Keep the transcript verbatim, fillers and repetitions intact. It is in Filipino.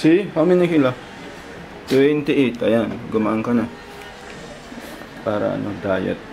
See? How many kilo? twenty-eight. Ayan, gumaan ka na. Para ano, diet.